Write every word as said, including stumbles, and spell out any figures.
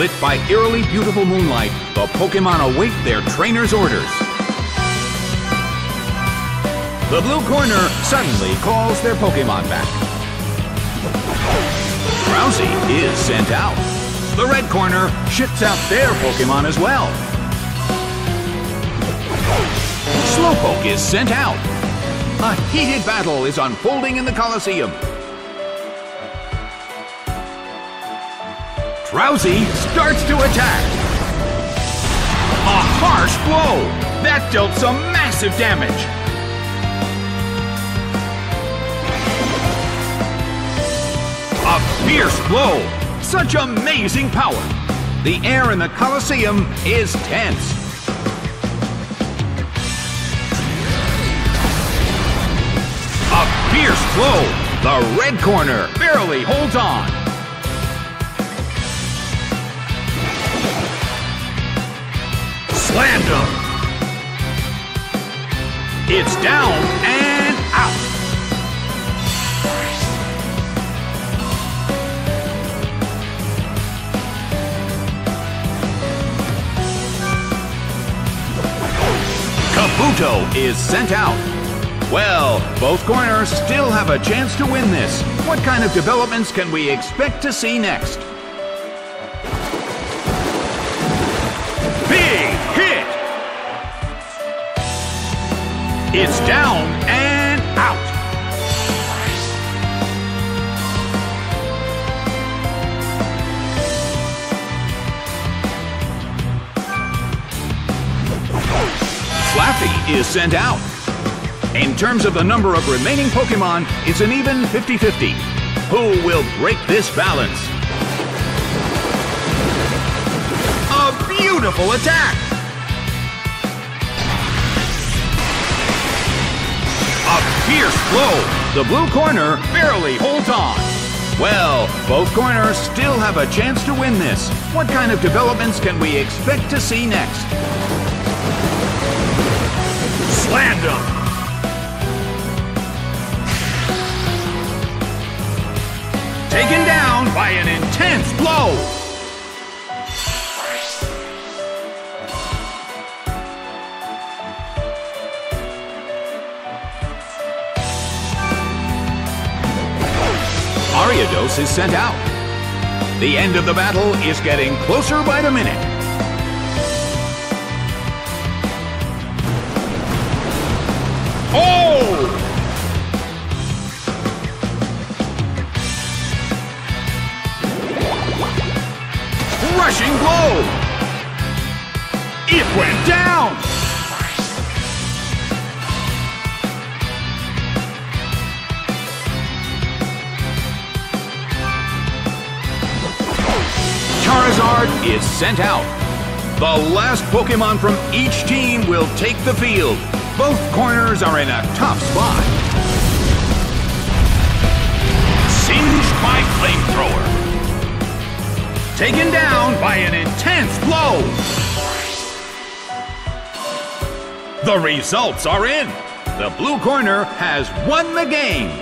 Lit by eerily beautiful moonlight, the Pokémon await their trainer's orders. The blue corner suddenly calls their Pokémon back. Drowsy is sent out. The red corner shits out their Pokémon as well. Slowpoke is sent out. A heated battle is unfolding in the Colosseum. Drowsy starts to attack. A harsh blow! That dealt some massive damage. A fierce blow! Such amazing power! The air in the Colosseum is tense. A fierce blow! The red corner barely holds on. Slammed him! It's down and out! Kabuto is sent out. Well, both corners still have a chance to win this. What kind of developments can we expect to see next? Big hit! It's down and out. Flaffy is sent out. In terms of the number of remaining Pokémon, it's an even fifty fifty. Who will break this balance? A beautiful attack! A fierce blow! The blue corner barely holds on. Well, both corners still have a chance to win this. What kind of developments can we expect to see next? Slammed him! Taken down by an intense blow! Ariados is sent out. The end of the battle is getting closer by the minute. Oh! Rushing blow! It went down! Charizard is sent out. The last Pokémon from each team will take the field. Both corners are in a tough spot. Singed by flamethrower. Taken down by an intense blow. The results are in. The blue corner has won the game.